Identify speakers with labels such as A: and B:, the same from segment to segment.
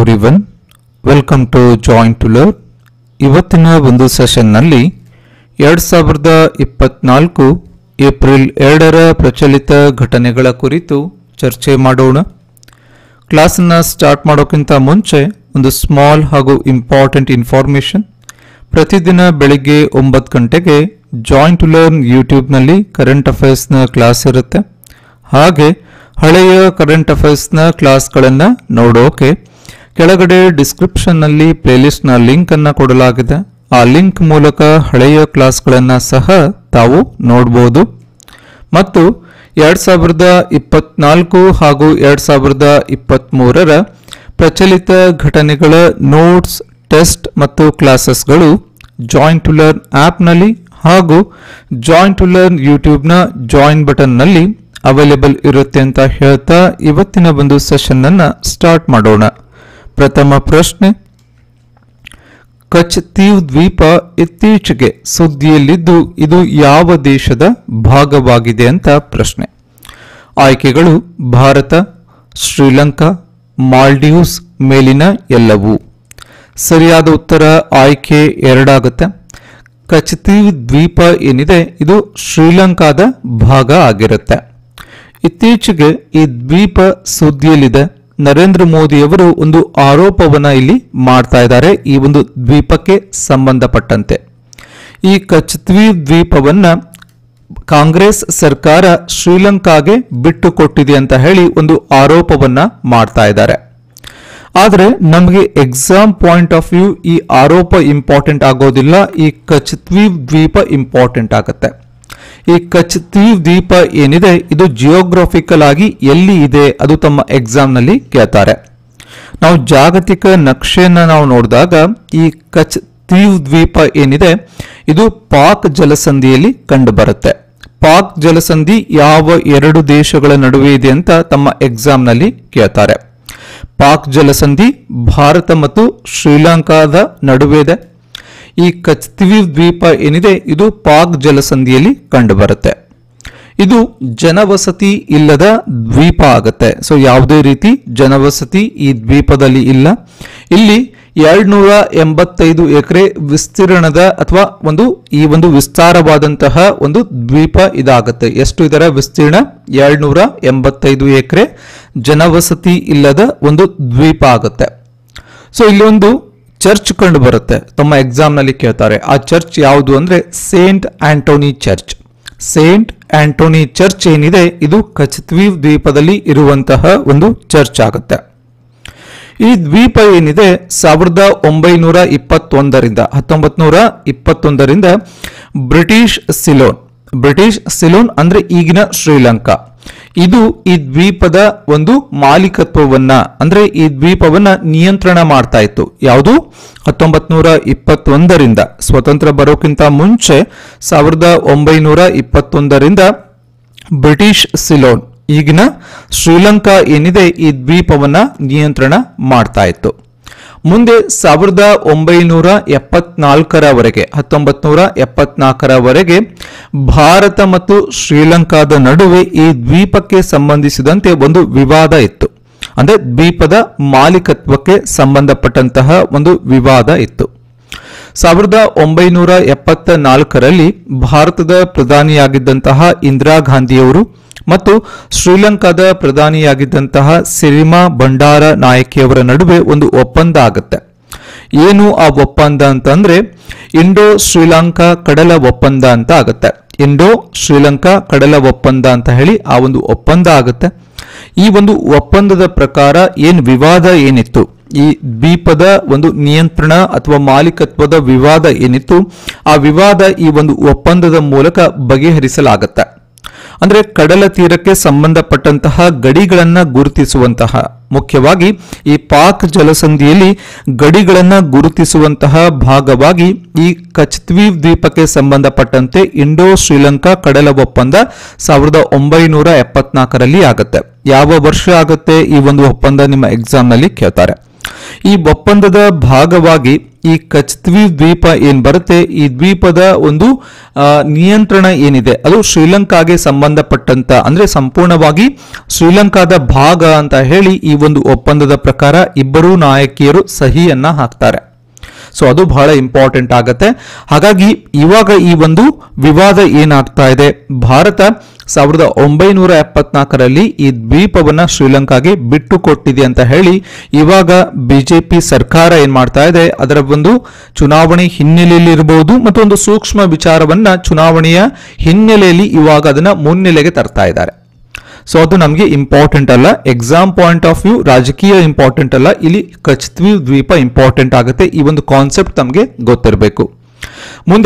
A: Everyone, welcome to join to learn. ಇವತ್ತಿನ ಒಂದು ಸೆಷನ್ನಲ್ಲಿ 2024 April 2ರ ಪ್ರಚಲಿತ ಘಟನೆಗಳ ಕುರಿತು ಚರ್ಚೆ ಮಾಡೋಣ. ಕ್ಲಾಸನ್ನು ಸ್ಟಾರ್ಟ್ ಮಾಡೋಕ್ಕಿಂತ ಮುಂಚೆ ಒಂದು ಸ್ಮಾಲ್ ಹಾಗೂ ಇಂಪಾರ್ಟೆಂಟ್ ಇನ್ಫಾರ್ಮೇಷನ್. ಪ್ರತಿದಿನ ಬೆಳಿಗ್ಗೆ 9 ಗಂಟೆಗೆ ಜಾಯಿನ್ ಟು ಲರ್ನ್ ಯೂಟ್ಯೂಬ್ನಲ್ಲಿ ಕರೆಂಟ್ ಅಫೇರ್ಸ್ನ ಕ್ಲಾಸ್ ಇರುತ್ತೆ. ಹಾಗೆ ಹಳೆಯ ಕರೆಂಟ್ ಅಫೇರ್ಸ್ನ ಕ್ಲಾಸ್ಗಳನ್ನು ನೋಡೋಕೆ ಕೆಳಗಡೆ ಡಿಸ್ಕ್ರಿಪ್ಷನ್ನಲ್ಲಿ ಪ್ಲೇಲಿಸ್ಟ್ನ ಲಿಂಕನ್ನು ಕೊಡಲಾಗಿದೆ. ಆ ಲಿಂಕ್ ಮೂಲಕ ಹಳೆಯ ಕ್ಲಾಸ್ಗಳನ್ನು ಸಹ ತಾವು ನೋಡ್ಬೋದು. ಮತ್ತು 2024 ಹಾಗೂ 2023ರ ಪ್ರಚಲಿತ ಘಟನೆಗಳ ನೋಟ್ಸ್, ಟೆಸ್ಟ್ ಮತ್ತು ಕ್ಲಾಸಸ್ಗಳು ಜಾಯಿನ್ ಟು ಲರ್ನ್ ಆ್ಯಪ್ನಲ್ಲಿ ಹಾಗೂ ಜಾಯಿನ್ ಟು ಲರ್ನ್ ಯೂಟ್ಯೂಬ್ನ ಜಾಯಿನ್ ಬಟನ್ನಲ್ಲಿ ಅವೈಲೇಬಲ್ ಇರುತ್ತೆ ಅಂತ ಹೇಳ್ತಾ ಇವತ್ತಿನ ಒಂದು ಸೆಷನ್ನನ್ನು ಸ್ಟಾರ್ಟ್ ಮಾಡೋಣ. ಪ್ರಥಮ ಪ್ರಶ್ನೆ, ಕಚ್ ತೀವ್ ದ್ವೀಪ ಇತ್ತೀಚೆಗೆ ಸುದ್ದಿಯಲ್ಲಿದ್ದು ಇದು ಯಾವ ದೇಶದ ಭಾಗವಾಗಿದೆ ಅಂತ ಪ್ರಶ್ನೆ. ಆಯ್ಕೆಗಳು ಭಾರತ, ಶ್ರೀಲಂಕಾ, ಮಾಲ್ಡೀವ್ಸ್, ಮೇಲಿನ ಎಲ್ಲವೂ. ಸರಿಯಾದ ಉತ್ತರ ಆಯ್ಕೆ 2 ಆಗುತ್ತೆ. ಕಚ್ ತೀವ್ ದ್ವೀಪ ಏನಿದೆ ಇದು ಶ್ರೀಲಂಕಾದ ಭಾಗ ಆಗಿರುತ್ತೆ. ಇತ್ತೀಚೆಗೆ ಈ ದ್ವೀಪ ಸುದ್ದಿಯಲ್ಲಿದೆ. ನರೇಂದ್ರ ಮೋದಿಯವರು ಒಂದು ಆರೋಪವನ್ನ ಇಲ್ಲಿ ಮಾಡ್ತಾ ಇದ್ದಾರೆ ಈ ಒಂದು ದ್ವೀಪಕ್ಕೆ ಸಂಬಂಧಪಟ್ಟಂತೆ. ಈ ಕಚ್ ತೀವ್ ದ್ವೀಪವನ್ನ ಕಾಂಗ್ರೆಸ್ ಸರ್ಕಾರ ಶ್ರೀಲಂಕಾಗೆ ಬಿಟ್ಟು ಕೊಟ್ಟಿದೆ ಅಂತ ಹೇಳಿ ಒಂದು ಆರೋಪವನ್ನ ಮಾಡ್ತಾ ಇದ್ದಾರೆ. ಆದರೆ ನಮಗೆ ಎಕ್ಸಾಮ್ ಪಾಯಿಂಟ್ ಆಫ್ ವ್ಯೂ ಈ ಆರೋಪ ಇಂಪಾರ್ಟೆಂಟ್ ಆಗೋದಿಲ್ಲ, ಈ ಕಚ್ ತೀವ್ ದ್ವೀಪ ಇಂಪಾರ್ಟೆಂಟ್ ಆಗುತ್ತೆ. ಈ ಕಚ್ ತೀವ್ ದ್ವೀಪ ಏನಿದೆ ಇದು ಜಿಯೋಗ್ರಫಿಕಲ್ ಆಗಿ ಎಲ್ಲಿ ಇದೆ ಅದು ತಮ್ಮ ಎಕ್ಸಾಮ್ನಲ್ಲಿ ಕೇಳ್ತಾರೆ. ನಾವು ಜಾಗತಿಕ ನಕ್ಷೆಯನ್ನು ನಾವು ನೋಡಿದಾಗ ಈ ಕಚ್ ತೀವ್ ದ್ವೀಪ ಏನಿದೆ ಇದು ಪಾಕ್ ಜಲಸಂಧಿಯಲ್ಲಿ ಕಂಡು ಬರುತ್ತೆ. ಪಾಕ್ ಜಲಸಂಧಿ ಯಾವ 2 ದೇಶಗಳ ನಡುವೆ ಇದೆ ಅಂತ ತಮ್ಮ ಎಕ್ಸಾಮ್ನಲ್ಲಿ ಕೇಳ್ತಾರೆ. ಪಾಕ್ ಜಲಸಂಧಿ ಭಾರತ ಮತ್ತು ಶ್ರೀಲಂಕಾದ ನಡುವೆ ಇದೆ. ಈ ಕಚ್ ತೀವ್ ದ್ವೀಪ ಏನಿದೆ ಇದು ಪಾಕ್ ಜಲಸಂಧಿಯಲ್ಲಿ ಕಂಡುಬರುತ್ತೆ. ಇದು ಜನವಸತಿ ಇಲ್ಲದ ದ್ವೀಪ ಆಗುತ್ತೆ. ಸೊ ಯಾವುದೇ ರೀತಿ ಜನವಸತಿ ಈ ದ್ವೀಪದಲ್ಲಿ ಇಲ್ಲ. ಇಲ್ಲಿ 285 ಎಕರೆ ವಿಸ್ತೀರ್ಣದ ಅಥವಾ ಈ ಒಂದು ವಿಸ್ತಾರವಾದಂತಹ ಒಂದು ದ್ವೀಪ ಇದಾಗುತ್ತೆ. ಎಷ್ಟು ಇದರ ವಿಸ್ತೀರ್ಣ? 285 ಎಕರೆ ಜನವಸತಿ ಇಲ್ಲದ ಒಂದು ದ್ವೀಪ ಆಗುತ್ತೆ. ಸೊ ಇಲ್ಲಿ ಒಂದು ಚರ್ಚ್ ಕಂಡು ಬರುತ್ತೆ, ತಮ್ಮ ಎಕ್ಸಾಮ್ ನಲ್ಲಿ ಕೇಳ್ತಾರೆ. ಆ ಚರ್ಚ್ ಯಾವುದು ಅಂದ್ರೆ saint Antony church. Saint Antony church ಏನಿದೆ ಇದು ಕಚ್ ತೀವ್ ದ್ವೀಪದಲ್ಲಿ ಇರುವಂತಹ ಒಂದು ಚರ್ಚ್ ಆಗುತ್ತೆ. ಈ ದ್ವೀಪ ಏನಿದೆ 1921ರಿಂದ ಬ್ರಿಟಿಷ್ ಸಿಲೋನ್ ಅಂದ್ರೆ ಈಗಿನ ಶ್ರೀಲಂಕಾ, ಇದು ಈ ದ್ವೀಪದ ಒಂದು ಮಾಲೀಕತ್ವವನ್ನ ಅಂದ್ರೆ ಈ ದ್ವೀಪವನ್ನ ನಿಯಂತ್ರಣ ಮಾಡ್ತಾ ಇತ್ತು. ಯಾವುದು? 1921ರಿಂದ ಸ್ವತಂತ್ರ ಬರೋಕ್ಕಿಂತ ಮುಂಚೆ 1921ರಿಂದ ಬ್ರಿಟಿಷ್ ಸಿಲೋನ್ ಈಗಿನ ಶ್ರೀಲಂಕಾ ಏನಿದೆ ಈ ದ್ವೀಪವನ್ನ ನಿಯಂತ್ರಣ ಮಾಡ್ತಾ ಇತ್ತು. ಮುಂದೆ 1974ರವರೆಗೆ ಭಾರತ ಮತ್ತು ಶ್ರೀಲಂಕಾದ ನಡುವೆ ಈ ದ್ವೀಪಕ್ಕೆ ಸಂಬಂಧಿಸಿದಂತೆ ಒಂದು ವಿವಾದ ಇತ್ತು. ಅಂದ್ರೆ ದ್ವೀಪದ ಮಾಲೀಕತ್ವಕ್ಕೆ ಸಂಬಂಧಪಟ್ಟಂತಹ ಒಂದು ವಿವಾದ ಇತ್ತು. 1974ರಲ್ಲಿ ಭಾರತದ ಪ್ರಧಾನಿಯಾಗಿದ್ದಂತಹ ಇಂದಿರಾ ಗಾಂಧಿಯವರು ಮತ್ತು ಶ್ರೀಲಂಕಾದ ಪ್ರಧಾನಿಯಾಗಿದ್ದಂತಹ ಸಿರಿಮಾ ಬಂಡಾರ ನಾಯಕಿಯವರ ನಡುವೆ ಒಂದು ಒಪ್ಪಂದ ಆಗುತ್ತೆ. ಏನು ಆ ಒಪ್ಪಂದ ಅಂತಂದ್ರೆ ಇಂಡೋ ಶ್ರೀಲಂಕಾ ಕಡಲ ಒಪ್ಪಂದ ಅಂತ ಆಗುತ್ತೆ. ಇಂಡೋ ಶ್ರೀಲಂಕಾ ಕಡಲ ಒಪ್ಪಂದ ಅಂತ ಹೇಳಿ ಆ ಒಂದು ಒಪ್ಪಂದ ಆಗುತ್ತೆ. ಈ ಒಂದು ಒಪ್ಪಂದದ ಪ್ರಕಾರ ವಿವಾದ ಏನಿತ್ತು, ಈ ದ್ವೀಪದ ಒಂದು ನಿಯಂತ್ರಣ ಅಥವಾ ಮಾಲೀಕತ್ವದ ವಿವಾದ ಏನಿತ್ತು, ಆ ವಿವಾದ ಈ ಒಂದು ಒಪ್ಪಂದದ ಮೂಲಕ ಬಗೆಹರಿಸಲಾಗುತ್ತೆ. ಅಂದ್ರೆ ಕಡಲ ತೀರಕ್ಕೆ ಸಂಬಂಧಪಟ್ಟಂತಹ ಗಡಿಗಳನ್ನ ಗುರುತಿಸುವಂತಹ, ಮುಖ್ಯವಾಗಿ ಈ ಪಾಕ್ ಜಲಸಂಧಿಯಲ್ಲಿ ಗಡಿಗಳನ್ನ ಗುರುತಿಸುವಂತಹ ಭಾಗವಾಗಿ ಈ ಕಚ್ ತೀವ್ ದ್ವೀಪಕ್ಕೆ ಸಂಬಂಧಪಟ್ಟಂತೆ ಇಂಡೋ ಶ್ರೀಲಂಕಾ ಕಡಲ ಒಪ್ಪಂದ 1974ರಲ್ಲಿ ಆಗುತ್ತೆ. ಯಾವ ವರ್ಷ ಆಗುತ್ತೆ ಈ ಒಂದು ಒಪ್ಪಂದ ನಿಮ್ಮ ಎಕ್ಸಾಮ್ ನಲ್ಲಿ ಕೇಳ್ತಾರೆ. ಈ ಒಪ್ಪಂದದ ಭಾಗವಾಗಿ ಈ ಕಚ್ದ್ವೀಪ್ ದ್ವೀಪ ಏನ್ ಬರುತ್ತೆ, ಈ ದ್ವೀಪದ ಒಂದು ನಿಯಂತ್ರಣ ಏನಿದೆ ಅದು ಶ್ರೀಲಂಕಾಗೆ ಸಂಬಂಧಪಟ್ಟಂತ, ಅಂದ್ರೆ ಸಂಪೂರ್ಣವಾಗಿ ಶ್ರೀಲಂಕಾದ ಭಾಗ ಅಂತ ಹೇಳಿ ಈ ಒಂದು ಒಪ್ಪಂದದ ಪ್ರಕಾರ ಇಬ್ಬರೂ ನಾಯಕಿಯರು ಸಹಿಯನ್ನ ಹಾಕ್ತಾರೆ. ಸೊ ಅದು ಬಹಳ ಇಂಪಾರ್ಟೆಂಟ್ ಆಗತ್ತೆ. ಹಾಗಾಗಿ ಇವಾಗ ಈ ಒಂದು ವಿವಾದ ಏನಾಗ್ತಾ ಇದೆ, ಭಾರತ 1974ರಲ್ಲಿ ಈ ದ್ವೀಪವನ್ನ ಶ್ರೀಲಂಕಾಗೆ ಬಿಟ್ಟು ಕೊಟ್ಟಿದೆ ಅಂತ ಹೇಳಿ ಇವಾಗ ಬಿಜೆಪಿ ಸರ್ಕಾರ ಏನ್ ಮಾಡ್ತಾ ಇದೆ, ಅದರ ಒಂದು ಚುನಾವಣೆ ಹಿನ್ನೆಲೆಯಲ್ಲಿ ಇರಬಹುದು ಮತ್ತು ಒಂದು ಸೂಕ್ಷ್ಮ ವಿಚಾರವನ್ನ ಚುನಾವಣೆಯ ಹಿನ್ನೆಲೆಯಲ್ಲಿ ಇವಾಗ ಅದನ್ನ ಮುನ್ನೆಲೆಗೆ ತರ್ತಾ ಇದ್ದಾರೆ. ಸೊ ಅದು ನಮಗೆ ಇಂಪಾರ್ಟೆಂಟ್ ಅಲ್ಲ, ಎಕ್ಸಾಮ್ ಪಾಯಿಂಟ್ ಆಫ್ ವ್ಯೂ ರಾಜಕೀಯ ಇಂಪಾರ್ಟೆಂಟ್ ಅಲ್ಲ, ಇಲ್ಲಿ ಕಚ್ದ್ವೀಪ್ ದ್ವೀಪ ಇಂಪಾರ್ಟೆಂಟ್ ಆಗುತ್ತೆ. ಈ ಒಂದು ಕಾನ್ಸೆಪ್ಟ್ ನಮಗೆ ಗೊತ್ತಿರಬೇಕು. ಮುಂದೆ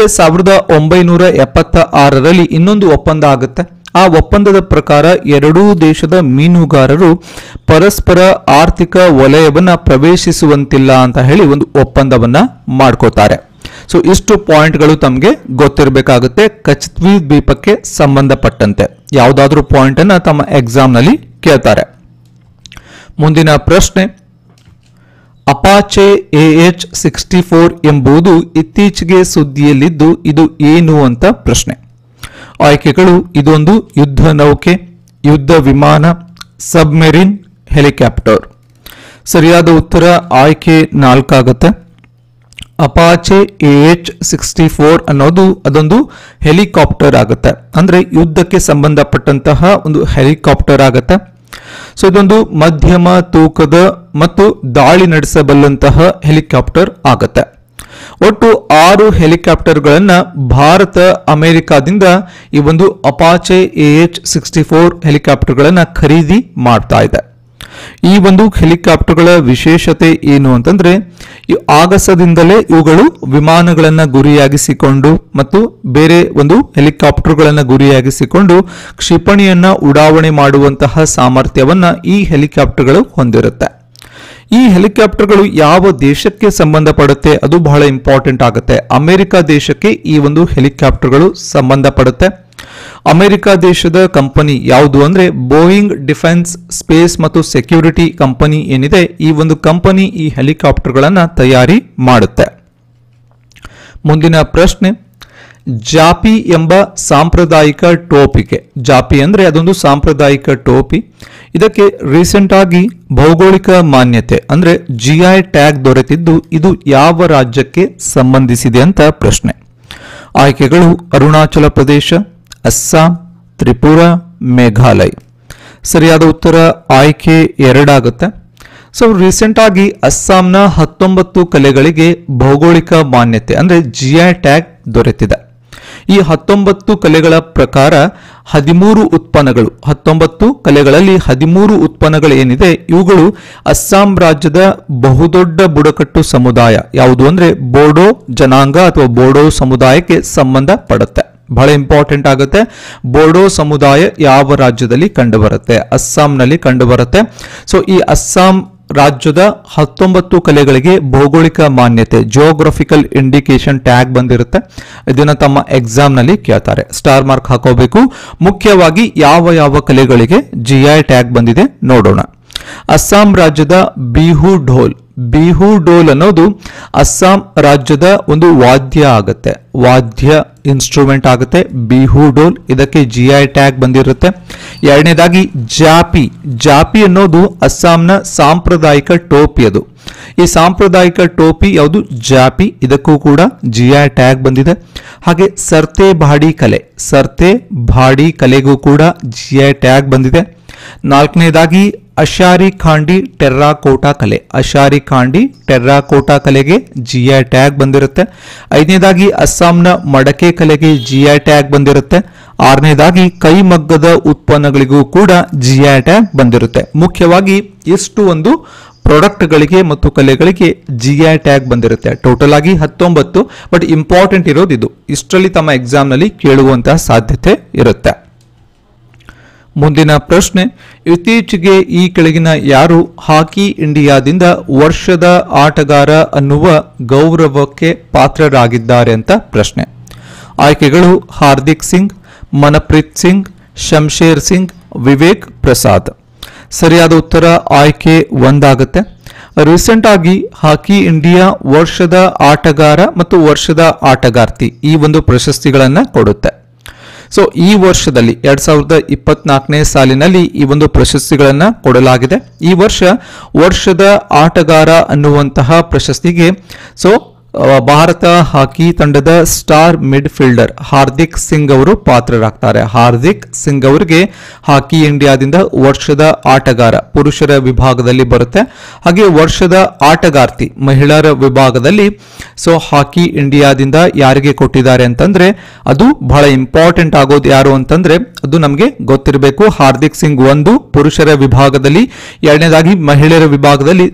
A: 1976ರಲ್ಲಿ ಇನ್ನೊಂದು ಒಪ್ಪಂದ ಆಗುತ್ತೆ. ಆ ಒಪ್ಪಂದದ ಪ್ರಕಾರ ಎರಡೂ ದೇಶದ ಮೀನುಗಾರರು ಪರಸ್ಪರ ಆರ್ಥಿಕ ವಲಯವನ್ನ ಪ್ರವೇಶಿಸುವಂತಿಲ್ಲ ಅಂತ ಹೇಳಿ ಒಂದು ಒಪ್ಪಂದವನ್ನ ಮಾಡ್ಕೋತಾರೆ. ಸೊ ಇಷ್ಟು ಪಾಯಿಂಟ್ಗಳು ತಮಗೆ ಗೊತ್ತಿರಬೇಕಾಗುತ್ತೆ ಕಚ್ದ್ವೀಪ್ ದ್ವೀಪಕ್ಕೆ ಸಂಬಂಧಪಟ್ಟಂತೆ. ಯಾವುದಾದ್ರೂ ಪಾಯಿಂಟ್ ಅನ್ನ ತಮ್ಮ ಎಕ್ಸಾಮ್ ನಲ್ಲಿ ಕೇಳ್ತಾರೆ. ಮುಂದಿನ ಪ್ರಶ್ನೆ, ಅಪಾಚೆ AH-64 ಎಂಬುದು ಇತ್ತೀಚೆಗೆ ಸುದ್ದಿಯಲ್ಲಿದ್ದು ಇದು ಏನು ಅಂತ ಪ್ರಶ್ನೆ. ಆಯ್ಕೆಗಳು, ಇದೊಂದು ಯುದ್ಧ ನೌಕೆ, ಯುದ್ಧ ವಿಮಾನ, ಸಬ್ಮೆರಿನ್, ಹೆಲಿಕಾಪ್ಟರ್. ಸರಿಯಾದ ಉತ್ತರ ಆಯ್ಕೆ 4 ಆಗುತ್ತೆ. ಅಪಾಚೆ AH-64 ಅನ್ನೋದು ಅದೊಂದು ಹೆಲಿಕಾಪ್ಟರ್ ಆಗುತ್ತೆ, ಅಂದ್ರೆ ಯುದ್ಧಕ್ಕೆ ಸಂಬಂಧಪಟ್ಟಂತಹ ಒಂದು ಹೆಲಿಕಾಪ್ಟರ್ ಆಗುತ್ತೆ. ಸೊ ಇದೊಂದು ಮಧ್ಯಮ ತೂಕದ ಮತ್ತು ದಾಳಿ ನಡೆಸಬಲ್ಲಂತಹ ಹೆಲಿಕಾಪ್ಟರ್ ಆಗುತ್ತೆ. ಒಟ್ಟು 6 ಹೆಲಿಕಾಪ್ಟರ್ಗಳನ್ನ ಭಾರತ ಅಮೆರಿಕಾದಿಂದ ಈ ಒಂದು ಅಪಾಚೆ AH-64 ಹೆಲಿಕಾಪ್ಟರ್ಗಳನ್ನ ಖರೀದಿ ಮಾಡ್ತಾ ಇದೆ. ಈ ಒಂದು ಹೆಲಿಕಾಪ್ಟರ್ಗಳ ವಿಶೇಷತೆ ಏನು ಅಂತಂದ್ರೆ, ಈ ಆಗಸದಿಂದಲೇ ಇವುಗಳು ವಿಮಾನಗಳನ್ನ ಗುರಿಯಾಗಿಸಿಕೊಂಡು ಮತ್ತು ಬೇರೆ ಒಂದು ಹೆಲಿಕಾಪ್ಟರ್ಗಳನ್ನ ಗುರಿಯಾಗಿಸಿಕೊಂಡು ಕ್ಷಿಪಣಿಯನ್ನ ಉಡಾವಣೆ ಮಾಡುವಂತಹ ಸಾಮರ್ಥ್ಯವನ್ನ ಈ ಹೆಲಿಕಾಪ್ಟರ್ಗಳು ಹೊಂದಿರುತ್ತೆ. ಈ ಹೆಲಿಕಾಪ್ಟರ್ಗಳು ಯಾವ ದೇಶಕ್ಕೆ ಸಂಬಂಧಪಡುತ್ತೆ ಅದು ಬಹಳ ಇಂಪಾರ್ಟೆಂಟ್ ಆಗುತ್ತೆ. ಅಮೆರಿಕ ದೇಶಕ್ಕೆ ಈ ಒಂದು ಹೆಲಿಕಾಪ್ಟರ್ಗಳು ಸಂಬಂಧಪಡುತ್ತೆ. ಅಮೆರಿಕ ದೇಶದ ಕಂಪನಿ ಯಾವುದು ಅಂದ್ರೆ ಬೋಯಿಂಗ್ ಡಿಫೆನ್ಸ್ ಸ್ಪೇಸ್ ಮತ್ತು ಸೆಕ್ಯೂರಿಟಿ ಕಂಪನಿ ಏನಿದೆ, ಈ ಒಂದು ಕಂಪನಿ ಈ ಹೆಲಿಕಾಪ್ಟರ್ಗಳನ್ನ ತಯಾರಿ ಮಾಡುತ್ತೆ. ಮುಂದಿನ ಪ್ರಶ್ನೆ, ಜಾಪಿ ಎಂಬ ಸಾಂಪ್ರದಾಯಿಕ ಟೋಪಿಗೆ, ಜಾಪಿ ಅಂದ್ರೆ ಅದೊಂದು ಸಾಂಪ್ರದಾಯಿಕ ಟೋಪಿ, ಇದಕ್ಕೆ ರೀಸೆಂಟ್ ಆಗಿ ಭೌಗೋಳಿಕ ಮಾನ್ಯತೆ ಅಂದ್ರೆ GI ಟ್ಯಾಗ್ ದೊರೆತಿದ್ದು ಇದು ಯಾವ ರಾಜ್ಯಕ್ಕೆ ಸಂಬಂಧಿಸಿದೆ ಅಂತ ಪ್ರಶ್ನೆ. ಆಯ್ಕೆಗಳು, ಅರುಣಾಚಲ ಪ್ರದೇಶ, ಅಸ್ಸಾಂ, ತ್ರಿಪುರ, ಮೇಘಾಲಯ. ಸರಿಯಾದ ಉತ್ತರ ಆಯ್ಕೆ 2 ಆಗುತ್ತೆ. ಸೊ ರೀಸೆಂಟ್ ಆಗಿ ಅಸ್ಸಾಂನ 19 ಕಲೆಗಳಿಗೆ ಭೌಗೋಳಿಕ ಮಾನ್ಯತೆ ಅಂದ್ರೆ GI ಟ್ಯಾಗ್ ದೊರೆತಿದೆ. ಈ 19 ಕಲೆಗಳ ಪ್ರಕಾರ 13 ಉತ್ಪನ್ನಗಳು, 19 ಕಲೆಗಳಲ್ಲಿ 13 ಉತ್ಪನ್ನಗಳು ಏನಿದೆ ಇವುಗಳು ಅಸ್ಸಾಂ ರಾಜ್ಯದ ಬಹುದೊಡ್ಡ ಬುಡಕಟ್ಟು ಸಮುದಾಯ ಯಾವುದು ಅಂದ್ರೆ ಬೋಡೋ ಜನಾಂಗ ಅಥವಾ ಬೋಡೋ ಸಮುದಾಯಕ್ಕೆ ಸಂಬಂಧ ಪಡುತ್ತೆ. ಬಹಳ ಇಂಪಾರ್ಟೆಂಟ್ ಆಗುತ್ತೆ. ಬೋಡೋ ಸಮುದಾಯ ಯಾವ ರಾಜ್ಯದಲ್ಲಿ ಕಂಡುಬರುತ್ತೆ? ಅಸ್ಸಾಂನಲ್ಲಿ ಕಂಡುಬರುತ್ತೆ. ಸೊ ಈ ಅಸ್ಸಾಂ ರಾಜ್ಯದ 19 ಕಲೆಗಳಿಗೆ ಭೌಗೋಳಿಕ ಮಾನ್ಯತೆ ಜಿಯೋಗ್ರಫಿಕಲ್ ಇಂಡಿಕೇಶನ್ ಟ್ಯಾಗ್ ಬಂದಿರುತ್ತೆ. ಇದನ್ನ ತಮ್ಮ ಎಕ್ಸಾಮ್ ನಲ್ಲಿ ಕೇಳ್ತಾರೆ, ಸ್ಟಾರ್ ಮಾರ್ಕ್ ಹಾಕೋಬೇಕು. ಮುಖ್ಯವಾಗಿ ಯಾವ ಯಾವ ಕಲೆಗಳಿಗೆ GI ಟ್ಯಾಗ್ ಬಂದಿದೆ ನೋಡೋಣ. ಅಸ್ಸಾಂ ರಾಜ್ಯದ ಬಿಹು ಢೋಲ್, ಬಿಹು ಢೋಲ್ ಅನ್ನೋದು ಅಸ್ಸಾಂ ರಾಜ್ಯದ ಒಂದು ವಾದ್ಯ ಆಗುತ್ತೆ, ವಾದ್ಯ ಇನ್ಸ್ಟ್ರೂಮೆಂಟ್ ಆಗುತ್ತೆ ಬಿಹು ಢೋಲ್, ಇದಕ್ಕೆ GI ಟ್ಯಾಗ್ ಬಂದಿರುತ್ತೆ. ಎರಡನೇದಾಗಿ ಜಾಪಿ, ಜಾಪಿ ಅನ್ನೋದು ಅಸ್ಸಾಂನ ಸಾಂಪ್ರದಾಯಿಕ ಟೋಪಿ, ಅದು ಈ ಸಾಂಪ್ರದಾಯಿಕ ಟೋಪಿ ಯಾವುದು ಜಾಪಿ, ಇದಕ್ಕೂ ಕೂಡ GI ಟ್ಯಾಗ್ ಬಂದಿದೆ. ಹಾಗೆ ಸರ್ತೆ ಭಾಡಿ ಕಲೆ, ಸರ್ತೆ ಭಾಡಿ ಕಲೆಗೂ ಕೂಡ GI ಟ್ಯಾಗ್ ಬಂದಿದೆ. ನಾಲ್ಕನೇದಾಗಿ ಅಶಾರಿ ಖಾಂಡಿ ಟೆರ್ರಾಕೋಟಾ ಕಲೆ, ಅಶಾರಿ ಖಾಂಡಿ ಟೆರ್ರಾಕೋಟಾ ಕಲೆಗೆ GI ಟ್ಯಾಗ್ ಬಂದಿರುತ್ತೆ. ಐದನೇದಾಗಿ ಅಸ್ಸಾಂನ ಮಡಕೆ ಕಲೆಗೆ GI ಟ್ಯಾಗ್ ಬಂದಿರುತ್ತೆ. ಆರನೇದಾಗಿ ಕೈಮಗ್ಗದ ಉತ್ಪನ್ನಗಳಿಗೂ ಕೂಡ GI ಟ್ಯಾಗ್ ಬಂದಿರುತ್ತೆ. ಮುಖ್ಯವಾಗಿ ಇಷ್ಟು ಒಂದು ಪ್ರಾಡಕ್ಟ್ಗಳಿಗೆ ಮತ್ತು ಕಲೆಗಳಿಗೆ GI ಟ್ಯಾಗ್ ಬಂದಿರುತ್ತೆ. ಟೋಟಲ್ ಆಗಿ 19, ಬಟ್ ಇಂಪಾರ್ಟೆಂಟ್ ಇರೋದು ಇದು. ಇಷ್ಟರಲ್ಲಿ ತಮ್ಮ ಎಕ್ಸಾಮ್ ನಲ್ಲಿ ಕೇಳುವಂತಹ ಸಾಧ್ಯತೆ ಇರುತ್ತೆ. ಮುಂದಿನ ಪ್ರಶ್ನೆ, ಇತ್ತೀಚೆಗೆ ಈ ಕೆಳಗಿನ ಯಾರು ಹಾಕಿ ಇಂಡಿಯಾದಿಂದ ವರ್ಷದ ಆಟಗಾರ ಅನ್ನುವ ಗೌರವಕ್ಕೆ ಪಾತ್ರರಾಗಿದ್ದಾರೆ ಅಂತ ಪ್ರಶ್ನೆ. ಆಯ್ಕೆಗಳು ಹಾರ್ದಿಕ್ ಸಿಂಗ್, ಮನಪ್ರೀತ್ ಸಿಂಗ್, ಶಂಶೇರ್ ಸಿಂಗ್, ವಿವೇಕ್ ಪ್ರಸಾದ್. ಸರಿಯಾದ ಉತ್ತರ ಆಯ್ಕೆ 1 ಆಗುತ್ತೆ. ರೀಸೆಂಟ್ ಆಗಿ ಹಾಕಿ ಇಂಡಿಯಾ ವರ್ಷದ ಆಟಗಾರ ಮತ್ತು ವರ್ಷದ ಆಟಗಾರ್ತಿ ಈ ಒಂದು ಪ್ರಶಸ್ತಿಗಳನ್ನ ಕೊಡುತ್ತೆ. ಸೊ ಈ ವರ್ಷದಲ್ಲಿ 2024ನೇ ಸಾಲಿನಲ್ಲಿ ಈ ಒಂದು ಪ್ರಶಸ್ತಿಗಳನ್ನ ಕೊಡಲಾಗಿದೆ. ಈ ವರ್ಷದ ಆಟಗಾರ ಅನ್ನುವಂತಹ ಪ್ರಶಸ್ತಿಗೆ ಭಾರತ ಹಾಕಿ ತಂಡದ star mid fielder Hardik Singh ಅವರು ಪಾತ್ರರಾಗ್ತಾರೆ. ಹಾರ್ದಿಕ್ ಸಿಂಗ್ ಅವರಿಗೆ ಹಾಕಿ ಇಂಡಿಯಾದಿಂದ ವರ್ಷದ ಆಟಗಾರ ಪುರುಷರ ವಿಭಾಗದಲ್ಲಿ ಬರುತ್ತೆ. ಹಾಗೆ ವರ್ಷದ ಆಟಗಾರ್ತಿ ಮಹಿಳೆಯರ ವಿಭಾಗದಲ್ಲಿ ಹಾಕಿ ಇಂಡಿಯಾದಿಂದ ಯಾರಿಗೆ ಕೊಟ್ಟಿದ್ದಾರೆ ಅಂತಂದ್ರೆ ಅದು ಬಹಳ ಇಂಪಾರ್ಟೆಂಟ್ ಆಗೋದು ಯಾರು ಅಂತಂದ್ರೆ ಅದು ನಮಗೆ ಗೊತ್ತಿರಬೇಕು. ಹಾರ್ದಿಕ್ ಸಿಂಗ್ ಒಂದು ಪುರುಷರ ವಿಭಾಗದಲ್ಲಿ, ಎರಡನೇದಾಗಿ ಮಹಿಳೆಯರ ವಿಭಾಗದಲ್ಲಿ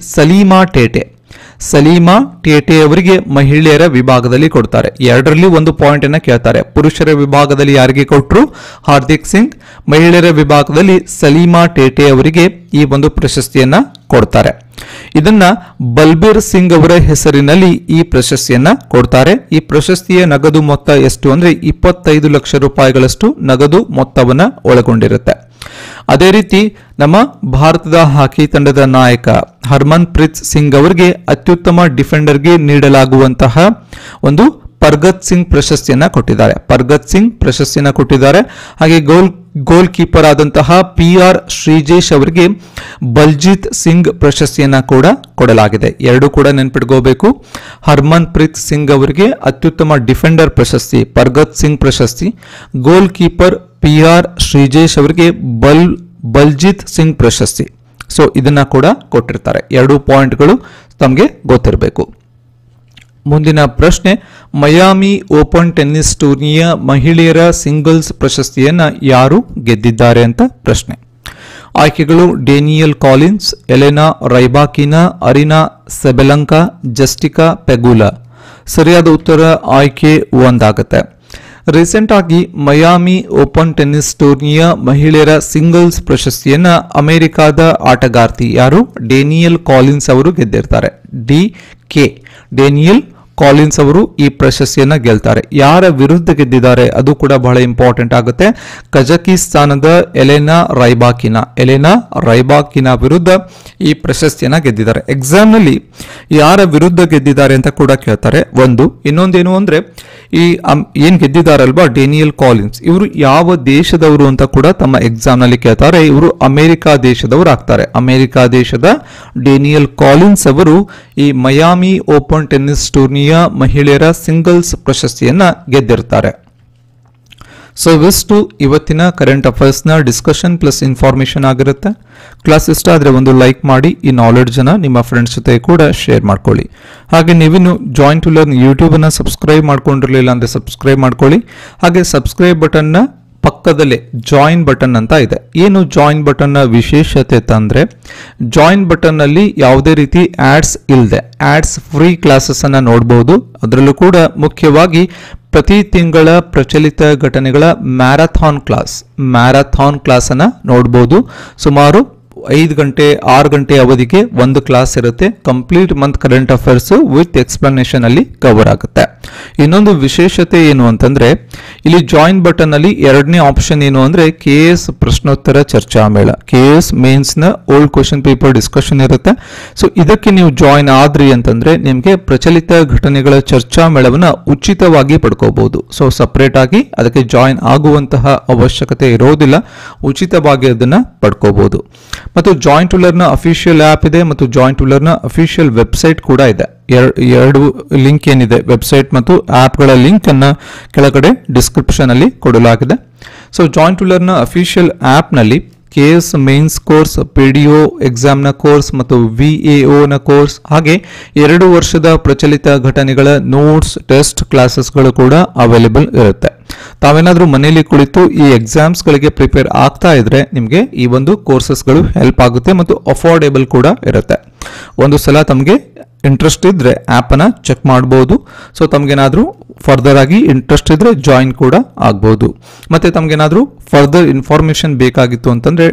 A: ಸಲೀಮಾ ಟೇಟೆ ಅವರಿಗೆ ಮಹಿಳೆಯರ ವಿಭಾಗದಲ್ಲಿ ಕೊಡ್ತಾರೆ. ಎರಡರಲ್ಲಿ ಒಂದು ಪಾಯಿಂಟ್ ಅನ್ನ ಕೇಳ್ತಾರೆ. ಪುರುಷರ ವಿಭಾಗದಲ್ಲಿ ಯಾರಿಗೆ ಕೊಟ್ಟರು? ಹಾರ್ದಿಕ್ ಸಿಂಗ್. ಮಹಿಳೆಯರ ವಿಭಾಗದಲ್ಲಿ ಸಲೀಮಾ ಟೇಟೆ ಅವರಿಗೆ ಈ ಒಂದು ಪ್ರಶಸ್ತಿಯನ್ನ ಕೊಡ್ತಾರೆ. ಇದನ್ನ ಬಲ್ಬೀರ್ ಸಿಂಗ್ ಅವರ ಹೆಸರಿನಲ್ಲಿ ಈ ಪ್ರಶಸ್ತಿಯನ್ನ ಕೊಡ್ತಾರೆ. ಈ ಪ್ರಶಸ್ತಿಯ ನಗದು ಮೊತ್ತ ಎಷ್ಟು ಅಂದ್ರೆ 25 ಲಕ್ಷ ರೂಪಾಯಿಗಳಷ್ಟು ನಗದು ಮೊತ್ತವನ್ನ ಒಳಗೊಂಡಿರುತ್ತೆ. ಅದೇ ರೀತಿ ನಮ್ಮ ಭಾರತದ ಹಾಕಿ ತಂಡದ ನಾಯಕ ಹರ್ಮನ್ ಪ್ರೀತ್ ಸಿಂಗ್ ಅವರಿಗೆ ಅತ್ಯುತ್ತಮ ಡಿಫೆಂಡರ್ಗೆ ನೀಡಲಾಗುವಂತಹ ಒಂದು ಪರ್ಗತ್ ಸಿಂಗ್ ಪ್ರಶಸ್ತಿಯನ್ನ ಕೊಟ್ಟಿದ್ದಾರೆ. ಹಾಗೆ ಗೋಲ್ ಕೀಪರ್ ಆದಂತಹ PR ಶ್ರೀಜೇಶ್ ಅವರಿಗೆ ಬಲ್ಜಿತ್ ಸಿಂಗ್ ಪ್ರಶಸ್ತಿಯನ್ನ ಕೂಡ ಕೊಡಲಾಗಿದೆ. ಎರಡು ಕೂಡ ನೆನ್ಪಿಟ್ಕೋಬೇಕು. ಹರ್ಮನ್ ಪ್ರೀತ್ ಸಿಂಗ್ ಅವರಿಗೆ ಅತ್ಯುತ್ತಮ ಡಿಫೆಂಡರ್ ಪ್ರಶಸ್ತಿ ಪರ್ಗತ್ ಸಿಂಗ್ ಪ್ರಶಸ್ತಿ, ಗೋಲ್ ಕೀಪರ್ PR ಶ್ರೀಜೇಶ್ ಅವರಿಗೆ ಬಲ್ಜಿತ್ ಸಿಂಗ್ ಪ್ರಶಸ್ತಿ. ಇದನ್ನ ಕೂಡ ಕೊಟ್ಟಿರ್ತಾರೆ. ಎರಡು ಪಾಯಿಂಟ್ಗಳು ತಮಗೆ ಗೊತ್ತಿರಬೇಕು. ಮುಂದಿನ ಪ್ರಶ್ನೆ, ಮಯಾಮಿ ಓಪನ್ ಟೆನ್ನಿಸ್ ಟೂರ್ನಿಯ ಮಹಿಳೆಯರ ಸಿಂಗಲ್ಸ್ ಪ್ರಶಸ್ತಿಯನ್ನ ಯಾರು ಗೆದ್ದಿದ್ದಾರೆ ಅಂತ ಪ್ರಶ್ನೆ. ಆಯ್ಕೆಗಳು Danielle Collins, Elena Rybakina, Aryna Sabalenka, Jessica Pegula. ಸರಿಯಾದ ಉತ್ತರ ಆಯ್ಕೆ 1 ಆಗುತ್ತೆ. ರೀಸೆಂಟ್ ಆಗಿ ಮಯಾಮಿ ಓಪನ್ ಟೆನ್ನಿಸ್ ಟೂರ್ನಿಯ ಮಹಿಳೆಯರ ಸಿಂಗಲ್ಸ್ ಪ್ರಶಸ್ತಿಯನ್ನ ಅಮೆರಿಕಾದ ಆಟಗಾರ್ತಿ ಯಾರು? ಡೇನಿಯಲ್ ಕಾಲಿನ್ಸ್ ಅವರು ಗೆದ್ದಿರ್ತಾರೆ. ಡೇನಿಯಲ್ ಕಾಲಿನ್ಸ್ ಅವರು ಈ ಪ್ರಶಸ್ತಿಯನ್ನ ಗೆಲ್ತಾರೆ. ಯಾರ ವಿರುದ್ಧ ಗೆದ್ದಿದ್ದಾರೆ ಅದು ಕೂಡ ಬಹಳ ಇಂಪಾರ್ಟೆಂಟ್ ಆಗುತ್ತೆ. ಕಜಕಿಸ್ತಾನದ ಎಲೆನಾ ರೈಬಾಕಿನಾ ವಿರುದ್ಧ ಈ ಪ್ರಶಸ್ತಿಯನ್ನ ಗೆದ್ದಿದ್ದಾರೆ. ಎಕ್ಸಾಮ್ ನಲ್ಲಿ ಯಾರ ವಿರುದ್ಧ ಗೆದ್ದಿದ್ದಾರೆ ಅಂತ ಕೂಡ ಕೇಳ್ತಾರೆ. ಇನ್ನೊಂದೇನು ಅಂದ್ರೆ ಈ ಏನ್ ಗೆದ್ದಿದ್ದಾರಲ್ವಾ ಡೇನಿಯಲ್ ಕಾಲಿನ್ಸ್, ಇವರು ಯಾವ ದೇಶದವರು ಅಂತ ಕೂಡ ತಮ್ಮ ಎಕ್ಸಾಮ್ ನಲ್ಲಿ ಕೇಳ್ತಾರೆ. ಇವರು ಅಮೆರಿಕಾ ದೇಶದವರು ಆಗ್ತಾರೆ. ಅಮೆರಿಕಾ ದೇಶದ ಡೇನಿಯಲ್ ಕಾಲಿನ್ಸ್ ಅವರು ಈ ಮಯಾಮಿ ಓಪನ್ ಟೆನ್ನಿಸ್ ಟೂರ್ನಿಯ ಮಹಿಳೆಯರ ಸಿಂಗಲ್ಸ್ ಪ್ರಶಸ್ತಿಯನ್ನ ಗೆದ್ದಿರ್ತಾರೆ. ಇವಿಷ್ಟು ಇವತ್ತಿನ ಕರೆಂಟ್ ಅಫೇರ್ಸ್ ನ ಡಿಸ್ಕಷನ್ ಪ್ಲಸ್ ಇನ್ಫಾರ್ಮೇಶನ್ ಆಗಿರುತ್ತೆ. ಕ್ಲಾಸ್ ಇಷ್ಟ ಆದ್ರೆ ಒಂದು ಲೈಕ್ ಮಾಡಿ, ಈ ನಾಲೆಡ್ಜ್ ಅನ್ನ ನಿಮ್ಮ ಫ್ರೆಂಡ್ಸ್ ಜೊತೆ ಕೂಡ ಶೇರ್ ಮಾಡ್ಕೊಳ್ಳಿ. ಹಾಗೆ ನೀವಿನ್ನು ಜಾಯಿನ್ ಟು ಲರ್ನ್ ಯೂಟ್ಯೂಬ್ ಅನ್ನ ಸಬ್ಸ್ಕ್ರೈಬ್ ಮಾಡ್ಕೊಂಡಿರಲಿಲ್ಲ ಅಂದ್ರೆ ಸಬ್ಸ್ಕ್ರೈಬ್ ಮಾಡ್ಕೊಳ್ಳಿ. ಹಾಗೆ ಸಬ್ಸ್ಕ್ರೈಬ್ ಬಟನ್ ನ ಪಕ್ಕದಲ್ಲೇ ಜಾಯಿನ್ ಬಟನ್ ಅಂತ ಇದೆ. ಏನು ಜಾಯಿನ್ ಬಟನ್ ನ ವಿಶೇಷತೆ ಅಂದ್ರೆ ಜಾಯಿನ್ ಬಟನ್ ನಲ್ಲಿ ಯಾವುದೇ ರೀತಿ ಆಡ್ಸ್ ಇಲ್ಲದೆ ಆಡ್ಸ್ ಫ್ರೀ ಕ್ಲಾಸಸ್ ಅನ್ನ ನೋಡಬಹುದು. ಅದರಲ್ಲೂ ಕೂಡ ಮುಖ್ಯವಾಗಿ ಪ್ರತಿ ತಿಂಗಳ ಪ್ರಚಲಿತ ಘಟನೆಗಳ ಮ್ಯಾರಥಾನ್ ಕ್ಲಾಸ್ ಅನ್ನ ನೋಡಬಹುದು. ಸುಮಾರು 5 ಗಂಟೆ 6 ಗಂಟೆ ಅವಧಿಗೆ ಒಂದು ಕ್ಲಾಸ್ ಇರುತ್ತೆ. Complete month current affairs with explanation ಅಲ್ಲಿ ಕವರ್ ಆಗುತ್ತೆ. ಇನ್ನೊಂದು ವಿಶೇಷತೆ ಏನು ಅಂತಂದ್ರೆ ಇಲ್ಲಿ ಜಾಯಿನ್ ಬಟನ್ ಅಲ್ಲಿ ಎರಡನೇ ಆಪ್ಷನ್ ಏನು ಅಂದ್ರೆ KS ಪ್ರಶ್ನೋತ್ತರ ಚರ್ಚಾ ಮೇಳ, KS ಮೇನ್ಸ್ ನ ಓಲ್ಡ್ ಕ್ವೆಶ್ಚನ್ ಪೇಪರ್ ಡಿಸ್ಕಷನ್ ಇರುತ್ತೆ. ಇದಕ್ಕೆ ನೀವು ಜಾಯಿನ್ ಆದ್ರಿ ಅಂತಂದ್ರೆ ನಿಮ್ಗೆ ಪ್ರಚಲಿತ ಘಟನೆಗಳ ಚರ್ಚಾ ಮೇಳವನ್ನ ಉಚಿತವಾಗಿ ಪಡ್ಕೋಬಹುದು. ಸಪರೇಟ್ ಆಗಿ ಅದಕ್ಕೆ ಜಾಯಿನ್ ಆಗುವಂತಹ ಅವಶ್ಯಕತೆ ಇರೋದಿಲ್ಲ, ಉಚಿತವಾಗಿ ಅದನ್ನ ಪಡ್ಕೋಬಹುದು. ಮತ್ತು ಜಾಯಿನ್ ಟು ಲರ್ನ್ ನ ಅಫಿಷಿಯಲ್ ಆಪ್ ಇದೆ ಮತ್ತು ಜಾಯಿನ್ ಟು ಲರ್ನ್ ನ ಅಫಿಷಿಯಲ್ ವೆಬ್ಸೈಟ್ ಕೂಡ ಇದೆ. ಎರಡು ಲಿಂಕ್ ಏನಿದೆ ವೆಬ್ಸೈಟ್ ಮತ್ತು ಆಪ್ಗಳ ಲಿಂಕ್ ಅನ್ನ ಕೆಳಗಡೆ ಡಿಸ್ಕ್ರಿಪ್ಷನ್ ಅಲ್ಲಿ ಕೊಡಲಾಗಿದೆ. ಜಾಯಿನ್ ಟು ಲರ್ನ್ ನ ಅಫಿಷಿಯಲ್ ಆಪ್ ನಲ್ಲಿ KS mains course, PDO exam ನ ಕೋರ್ಸ್ ಮತ್ತು VAO ನ ಕೋರ್ಸ್, ಹಾಗೆ 2 ವರ್ಷದ ಪ್ರಚಲಿತ ಘಟನೆಗಳ ನೋಟ್ಸ್, ಟೆಸ್ಟ್ ಕ್ಲಾಸಸ್ಗಳು ಕೂಡ ಅವೈಲೇಬಲ್ ಇರುತ್ತೆ. ತಾವೇನಾದ್ರೂ ಮನೆಯಲ್ಲಿ ಕುಳಿತು ಈ ಎಕ್ಸಾಮ್ಸ್ ಗಳಿಗೆ ಪ್ರಿಪೇರ್ ಆಗ್ತಾ ಇದ್ರೆ ನಿಮಗೆ ಈ ಒಂದು ಕೋರ್ಸಸ್ಗಳು ಹೆಲ್ಪ್ ಆಗುತ್ತೆ ಮತ್ತು ಅಫೋರ್ಡೆಬಲ್ ಕೂಡ ಇರುತ್ತೆ. ಒಂದು ಸಲ ತಮಗೆ ಇಂಟ್ರೆಸ್ಟ್ ಇದ್ರೆ ಆಪ್ ಅನ್ನ ಚೆಕ್ ಮಾಡಬಹುದು. ತಮಗೇನಾದ್ರೂ ಫರ್ದರ್ ಆಗಿ ಇಂಟ್ರೆಸ್ಟ್ ಇದ್ರೆ ಜಾಯಿನ್ ಕೂಡ ಆಗಬಹುದು. ಮತ್ತೆ ತಮಗೇನಾದ್ರೂ ಫರ್ದರ್ ಇನ್ಫಾರ್ಮೇಶನ್ ಬೇಕಾಗಿತ್ತು ಅಂತಂದ್ರೆ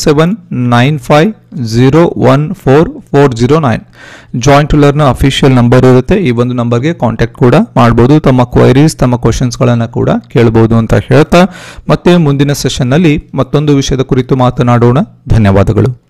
A: 7795014409 join to learn official number ಇರುತ್ತೆ. ಈ ಒಂದು ನಂಬರ್ಗೆ ಕಾಂಟ್ಯಾಕ್ಟ್ ಕೂಡ ಮಾಡಬಹುದು. ತಮ್ಮ ಕ್ವೈರೀಸ್, ತಮ್ಮ ಕ್ವಶನ್ಸ್ ಗಳನ್ನ ಕೂಡ ಕೇಳಬಹುದು ಅಂತ ಹೇಳ್ತಾ ಮತ್ತೆ ಮುಂದಿನ ಸೆಷನ್ ನಲ್ಲಿ ಮತ್ತೊಂದು ವಿಷಯದ ಕುರಿತು ಮಾತನಾಡೋಣ. ಧನ್ಯವಾದಗಳು.